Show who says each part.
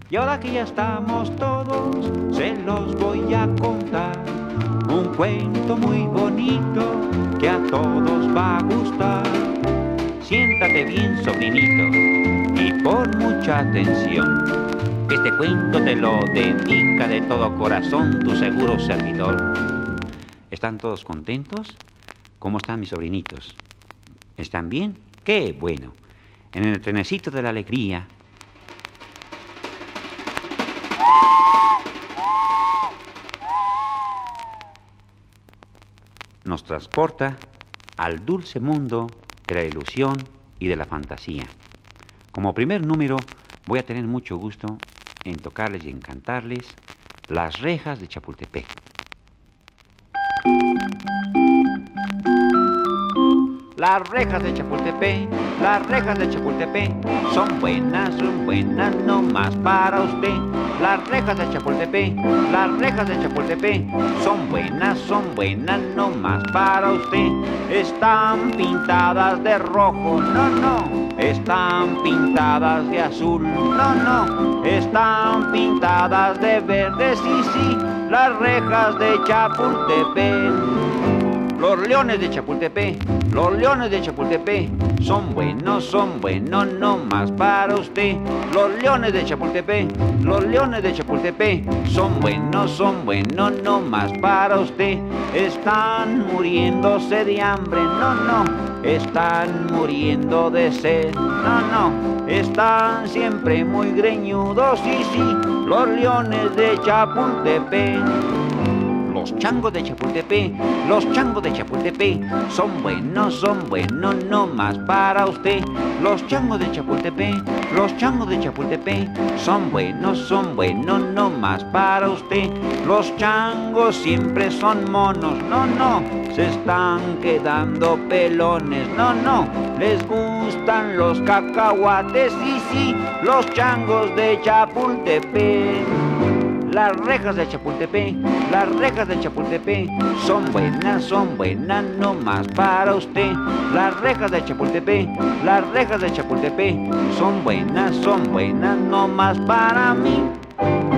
Speaker 1: Y ahora que ya estamos todos, se los voy a contar. Un cuento muy bonito que a todos va a gustar. Siéntate bien, sobrinito, y pon mucha atención. Este cuento te lo dedica de todo corazón tu seguro servidor. ¿Están todos contentos? ¿Cómo están mis sobrinitos? ¿Están bien? ¡Qué bueno! En el trenecito de la alegría nos transporta al dulce mundo de la ilusión y de la fantasía. Como primer número voy a tener mucho gusto en tocarles y en cantarles Las rejas de Chapultepec. Las rejas de Chapultepec, las rejas de Chapultepec son buenas no más para usted. Las rejas de Chapultepec, las rejas de Chapultepec son buenas no más para usted. Están pintadas de rojo, no, están pintadas de azul, no, están pintadas de verde, sí, las rejas de Chapultepec. Los leones de Chapultepec, los leones de Chapultepec son buenos no más para usted. Los leones de Chapultepec, los leones de Chapultepec son buenos no más para usted. Están muriéndose de hambre, no, están muriendo de sed, no, están siempre muy greñudos, sí, los leones de Chapultepec. Los changos de Chapultepec, los changos de Chapultepec son buenos no más para usted. Los changos de Chapultepec, los changos de Chapultepec son buenos no más para usted. Los changos siempre son monos, no, se están quedando pelones, no, les gustan los cacahuates, sí, los changos de Chapultepec. Las rejas de Chapultepec, las rejas de Chapultepec son buenas no más para usted. Las rejas de Chapultepec, las rejas de Chapultepec son buenas no más para mí.